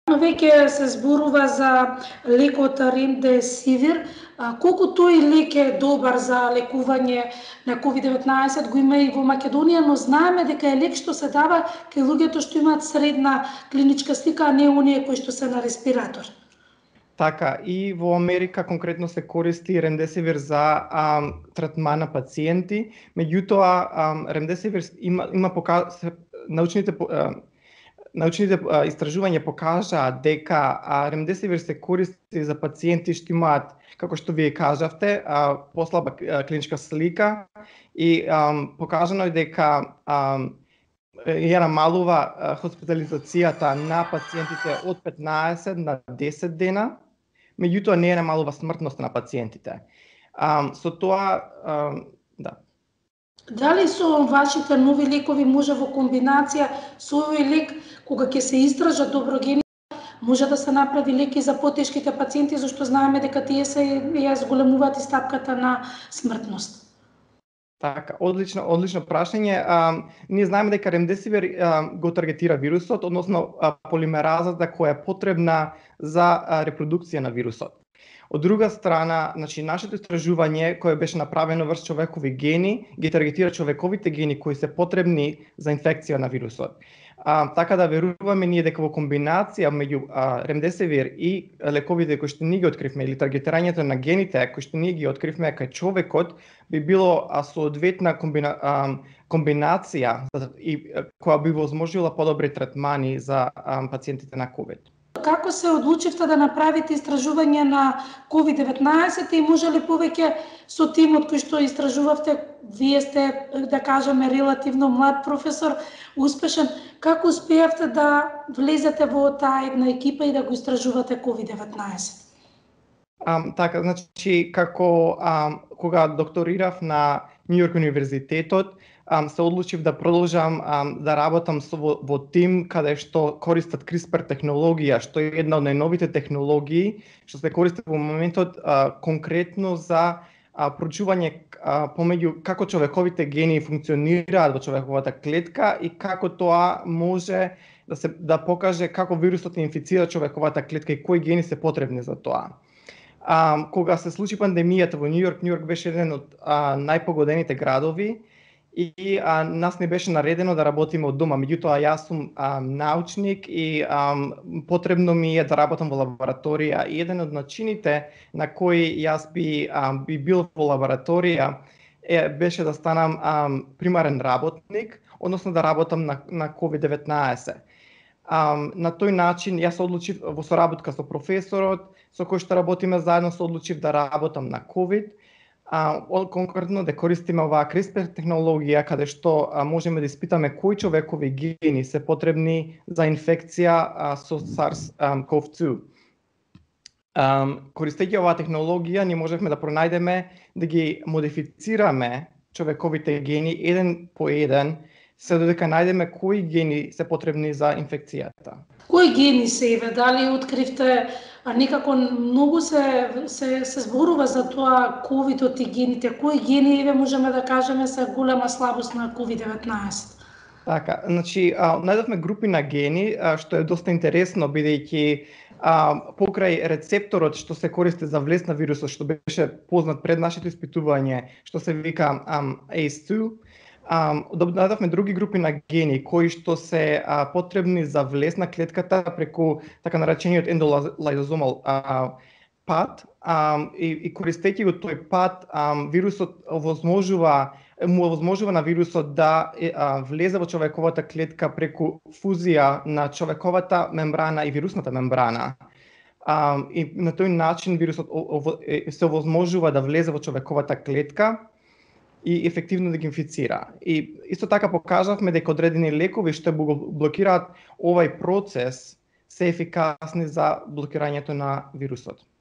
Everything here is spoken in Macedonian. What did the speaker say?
веќе се зборува за лекот ремдесивир. Колку тој лек е добар за лекување на COVID-19, го има и во Македонија, но знаеме дека е лек што се дава кај луѓето што имаат средна клиничка слика, а не оние кои што се на респиратор. Така, и во Америка конкретно се користи ремдесивир за третман на пациенти, меѓутоа ремдесивир има научните истражувања покажаа дека ремдесивир се користи за пациенти што имаат, како што вие кажавте, послаба клиничка слика и покажано е дека ја намалува хоспитализацијата на пациентите од 15 на 10 дена, меѓутоа не ја намалува смртноста на пациентите. Со тоа, да. Дали со вашите нови лекови може во комбинација со овој лек, кога ќе се истражат добро гените, може да се направи лек и за потешките пациенти, зашто знаеме дека тие се ја зголемуваат и стапката на смртност? Така, одлично прашање. Ние знаеме дека ремдесивир го таргетира вирусот, односно полимеразата која е потребна за репродукција на вирусот. Од друга страна, значи нашето истражување кое беше направено врз човекови гени, ги таргетира човековите гени кои се потребни за инфекција на вирусот. Така да веруваме ние дека во комбинација меѓу ремдесивир и лековите кои што ние ги откривме или таргетирањето на гените кои што ние ги откривме кај човекот би било соодветна комбинација и која би возможила подобри третмани за пациентите на COVID. Како се одлучивте да направите истражување на COVID-19 и може ли повеќе со тимот кој што истражувавте, вие сте, да кажеме, релативно млад професор, успешен, како успеавте да влезете во таа една екипа и да го истражувате COVID-19? Така, значи, како кога докторирав на Нью Йорк универзитетот, се одлучив да продолжам да работам во тим каде што користат CRISPR технологија, што е една од најновите технологии што се користи во моментот конкретно за проучување помеѓу како човековите гени функционираат во човековата клетка и како тоа може да покаже како вирусот инфицира човековата клетка и кои гени се потребни за тоа. Кога се случи пандемијата во Нью Йорк беше еден од најпогодените градови и нас не беше наредено да работиме од дома. Меѓутоа јас сум научник и потребно ми е да работам во лабораторија. И еден од начините на кои јас би бил во лабораторија беше да станам примарен работник, односно да работам на COVID-19. На тој начин јас одлучив во соработка со професорот со кој што работиме заедно, се одлучив да работам на COVID, конкретно да користиме оваа CRISPR технологија каде што можеме да испитаме кои човекови гени се потребни за инфекција со SARS-CoV-2. Користејќи оваа технологија, ние можевме да пронајдеме да ги модифицираме човековите гени еден по еден, се додека најдеме кои гени се потребни за инфекцијата. Кои гени се еве, дали откривте, некако многу се зборува за тоа ковидот и гените, кои гени еве можеме да кажеме се голема слабост на COVID-19? Така, значи најдовме групи на гени, што е доста интересно бидејќи покрај рецепторот што се користи за влез на вирусот, што беше познат пред нашето испитување, што се вика ACE2, најдовме други групи на гени кои што се потребни за влез на клетката преку така наречениот ендолизозомал пат и користејќи го тој пат вирусот му овозможува на вирусот да влезе во човековата клетка преку фузија на човековата мембрана и вирусната мембрана. И на тој начин вирусот се овозможува да влезе во човековата клетка и ефективно да ги инфицира. И исто така покажавме дека одредени лекови што блокираат овај процес се ефикасни за блокирањето на вирусот.